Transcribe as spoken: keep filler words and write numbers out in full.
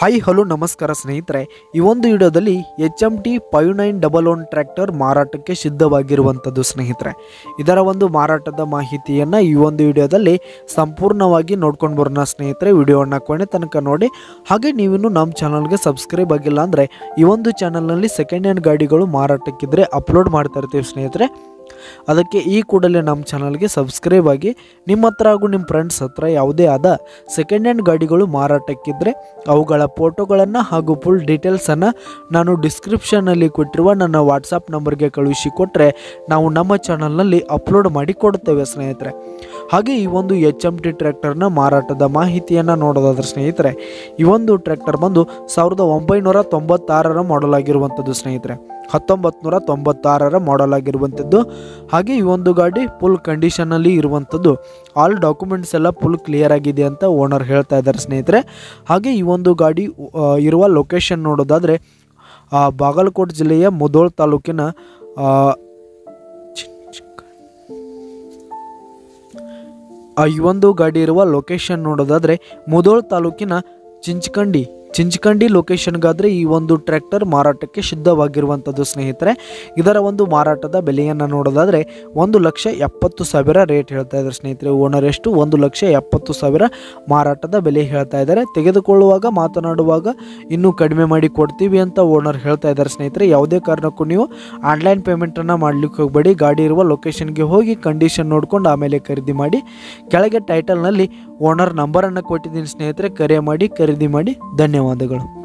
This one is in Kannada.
ಹಾಯ್ ಹಲೋ ನಮಸ್ಕಾರ ಸ್ನೇಹಿತರೆ, ಈ ಒಂದು ವಿಡಿಯೋದಲ್ಲಿ H M T five nine double one tractor ಮಾರಾಟಕ್ಕೆ ಸಿದ್ಧವಾಗಿರುವಂಥದ್ದು ಸ್ನೇಹಿತರೆ. ಇದರ ಒಂದು ಮಾರಾಟದ ಮಾಹಿತಿಯನ್ನು ಈ ಒಂದು ವಿಡಿಯೋದಲ್ಲಿ ಸಂಪೂರ್ಣವಾಗಿ ನೋಡ್ಕೊಂಡು ಬರೋಣ ಸ್ನೇಹಿತರೆ. ವಿಡಿಯೋವನ್ನು ಕೊನೆ ತನಕ ನೋಡಿ. ಹಾಗೆ ನೀವಿನ್ನು ನಮ್ಮ ಚಾನಲ್ಗೆ ಸಬ್ಸ್ಕ್ರೈಬ್ ಆಗಿಲ್ಲ ಅಂದರೆ ಈ ಒಂದು ಚಾನಲ್ನಲ್ಲಿ ಸೆಕೆಂಡ್ ಹ್ಯಾಂಡ್ ಗಾಡಿಗಳು ಮಾರಾಟಕ್ಕಿದ್ರೆ ಅಪ್ಲೋಡ್ ಮಾಡ್ತಾ ಇರ್ತೀವಿ ಸ್ನೇಹಿತರೆ. ಅದಕ್ಕೆ ಈ ಕೂಡಲೇ ನಮ್ಮ ಚಾನಲ್ಗೆ ಸಬ್ಸ್ಕ್ರೈಬ್ ಆಗಿ ನಿಮ್ಮ ಹತ್ರ ಹಾಗೂ ನಿಮ್ಮ ಫ್ರೆಂಡ್ಸ್ ಹತ್ರ ಯಾವುದೇ ಆದ ಸೆಕೆಂಡ್ ಹ್ಯಾಂಡ್ ಗಾಡಿಗಳು ಮಾರಾಟಕ್ಕಿದ್ರೆ ಅವುಗಳ ಫೋಟೋಗಳನ್ನು ಹಾಗೂ ಫುಲ್ ಡೀಟೇಲ್ಸನ್ನು ನಾನು ಡಿಸ್ಕ್ರಿಪ್ಷನ್ನಲ್ಲಿ ಕೊಟ್ಟಿರುವ ನನ್ನ ವಾಟ್ಸಪ್ ನಂಬರ್ಗೆ ಕಳುಹಿಸಿ ಕೊಟ್ಟರೆ ನಾವು ನಮ್ಮ ಚಾನಲ್ನಲ್ಲಿ ಅಪ್ಲೋಡ್ ಮಾಡಿ ಕೊಡುತ್ತೇವೆ ಸ್ನೇಹಿತರೆ. ಹಾಗೆ ಈ ಒಂದು ಎಚ್ ಎಮ್ ಟಿ ಟ್ರ್ಯಾಕ್ಟರ್ನ ಮಾರಾಟದ ಮಾಹಿತಿಯನ್ನು ನೋಡೋದಾದ್ರೆ ಸ್ನೇಹಿತರೆ, ಈ ಒಂದು ಟ್ರ್ಯಾಕ್ಟರ್ ಬಂದು ಸಾವಿರದ ಒಂಬೈನೂರ ತೊಂಬತ್ತಾರರ ಮಾಡಲ್ ಆಗಿರುವಂಥದ್ದು ಸ್ನೇಹಿತರೆ. ಹತ್ತೊಂಬತ್ತು ನೂರ ತೊಂಬತ್ತಾರರ ಮಾಡಲ್ ಆಗಿರುವಂಥದ್ದು. ಹಾಗೆ ಈ ಒಂದು ಗಾಡಿ ಫುಲ್ ಕಂಡೀಷನಲ್ಲಿ ಇರುವಂಥದ್ದು. ಆಲ್ ಡಾಕ್ಯುಮೆಂಟ್ಸ್ ಎಲ್ಲ ಫುಲ್ ಕ್ಲಿಯರ್ ಆಗಿದೆ ಅಂತ ಓನರ್ ಹೇಳ್ತಾ ಇದ್ದಾರೆ ಸ್ನೇಹಿತರೆ. ಹಾಗೆ ಈ ಒಂದು ಗಾಡಿ ಇರುವ ಲೊಕೇಶನ್ ನೋಡೋದಾದರೆ ಬಾಗಲಕೋಟೆ ಜಿಲ್ಲೆಯ ಮುಧೋಳ ತಾಲೂಕಿನ ಈ ಒಂದು ಗಾಡಿ ಇರುವ ಲೊಕೇಶನ್ ನೋಡೋದಾದರೆ ಮುಧೋಳ ತಾಲೂಕಿನ ಚಿಂಚಕಂಡಿ ಚಿಂಚಕಂಡಿ ಲೊಕೇಶನ್ಗಾದರೆ ಈ ಒಂದು ಟ್ರ್ಯಾಕ್ಟರ್ ಮಾರಾಟಕ್ಕೆ ಸಿದ್ಧವಾಗಿರುವಂಥದ್ದು ಸ್ನೇಹಿತರೆ. ಇದರ ಒಂದು ಮಾರಾಟದ ಬೆಲೆಯನ್ನು ನೋಡೋದಾದರೆ ಒಂದು ಲಕ್ಷ ಎಪ್ಪತ್ತು ಸಾವಿರ ರೇಟ್ ಹೇಳ್ತಾ ಇದ್ದಾರೆ ಸ್ನೇಹಿತರೆ. ಓನರ್ ಎಷ್ಟು ಒಂದು ಲಕ್ಷ ಎಪ್ಪತ್ತು ಸಾವಿರ ಮಾರಾಟದ ಬೆಲೆ ಹೇಳ್ತಾ ಇದ್ದಾರೆ. ತೆಗೆದುಕೊಳ್ಳುವಾಗ ಮಾತನಾಡುವಾಗ ಇನ್ನೂ ಕಡಿಮೆ ಮಾಡಿ ಕೊಡ್ತೀವಿ ಅಂತ ಓನರ್ ಹೇಳ್ತಾ ಇದ್ದಾರೆ ಸ್ನೇಹಿತರೆ. ಯಾವುದೇ ಕಾರಣಕ್ಕೂ ನೀವು ಆನ್ಲೈನ್ ಪೇಮೆಂಟನ್ನು ಮಾಡಲಿಕ್ಕೆ ಹೋಗಬೇಡಿ. ಗಾಡಿ ಇರುವ ಲೊಕೇಶನ್ಗೆ ಹೋಗಿ ಕಂಡೀಷನ್ ನೋಡ್ಕೊಂಡು ಆಮೇಲೆ ಖರೀದಿ ಮಾಡಿ. ಕೆಳಗೆ ಟೈಟಲ್ನಲ್ಲಿ ಓನರ್ ನಂಬರನ್ನು ಕೊಟ್ಟಿದ್ದೀನಿ ಸ್ನೇಹಿತರೆ, ಕರೆ ಮಾಡಿ ಖರೀದಿ ಮಾಡಿ. ಧನ್ಯವಾದಗಳು.